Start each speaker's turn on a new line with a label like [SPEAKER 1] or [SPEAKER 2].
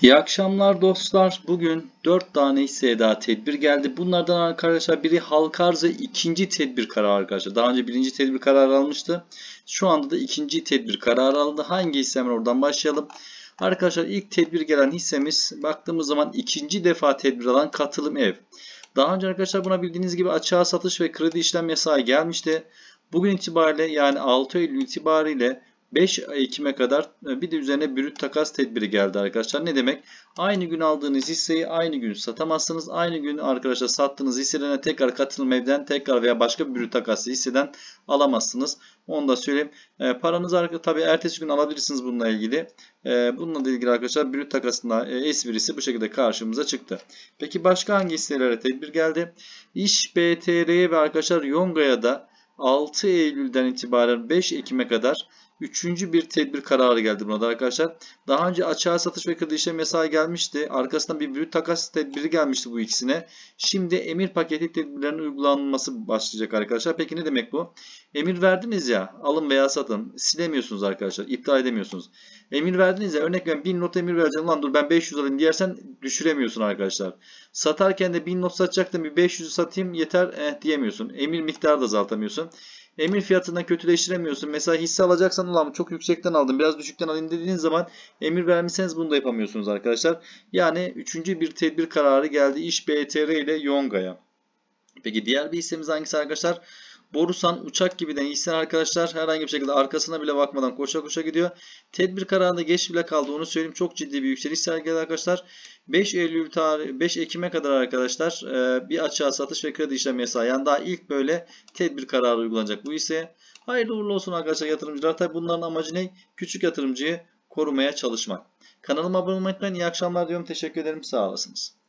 [SPEAKER 1] İyi akşamlar dostlar. Bugün 4 tane hisseye daha tedbir geldi. Bunlardan arkadaşlar biri halka arzı ikinci tedbir kararı arkadaşlar. Daha önce birinci tedbir kararı almıştı. Şu anda da ikinci tedbir kararı aldı. Hangi hisse var oradan başlayalım. Arkadaşlar ilk tedbir gelen hissemiz baktığımız zaman ikinci defa tedbir alan Katılım Ev. Daha önce arkadaşlar buna bildiğiniz gibi açığa satış ve kredi işlem yasağı gelmişti. Bugün itibariyle yani 6 Eylül itibariyle 5 Ekim'e kadar bir de üzerine brüt takas tedbiri geldi arkadaşlar. Ne demek? Aynı gün aldığınız hisseyi aynı gün satamazsınız. Aynı gün arkadaşlar sattığınız hisselerine tekrar Katılım Ev'den tekrar veya başka bir brüt takaslı hisseden alamazsınız. Onu da söyleyeyim. Paranızı tabii ertesi gün alabilirsiniz bununla ilgili. Bununla ilgili arkadaşlar brüt takasında esprisi bu şekilde karşımıza çıktı. Peki başka hangi hisselere tedbir geldi? İş BTR'ye ve arkadaşlar Yonga'ya da 6 Eylül'den itibaren 5 Ekim'e kadar üçüncü bir tedbir kararı geldi buna da arkadaşlar. Daha önce açığa satış ve kredi işlem yasağı gelmişti. Arkasından bir brüt takas tedbiri gelmişti bu ikisine. Şimdi emir paketi tedbirlerinin uygulanması başlayacak arkadaşlar. Peki ne demek bu? Emir verdiniz ya, alın veya satın, silemiyorsunuz arkadaşlar. İptal edemiyorsunuz. Emir verdiniz ya, örnek veriyorum 1000 not emir vereceğim, lan dur ben 500 alayım diyersen düşüremiyorsun arkadaşlar. Satarken de 1000 not satacaktım, bir 500'ü satayım yeter diyemiyorsun. Emir miktarı da azaltamıyorsun. Emir fiyatından kötüleştiremiyorsun. Mesela hisse alacaksan ulan çok yüksekten aldım biraz düşükten alayım dediğiniz zaman emir vermişseniz bunu da yapamıyorsunuz arkadaşlar. Yani üçüncü bir tedbir kararı geldi İş BTR ile Yonga'ya. Peki diğer bir hissemiz hangisi arkadaşlar? Borusan uçak gibiden hisse arkadaşlar herhangi bir şekilde arkasına bile bakmadan koşa koşa gidiyor. Tedbir kararında geç bile kaldı onu söyleyeyim. Çok ciddi bir yükseliş sergiledi arkadaşlar. 5 Ekim'e kadar arkadaşlar bir açığa satış ve kredi işlem yasağı. Yani daha ilk böyle tedbir kararı uygulanacak bu hisseye. Hayırlı uğurlu olsun arkadaşlar yatırımcılar. Tabi bunların amacı ne? Küçük yatırımcıyı korumaya çalışmak. Kanalıma abone olmayı unutmayın. İyi akşamlar diyorum. Teşekkür ederim. Sağ olasınız.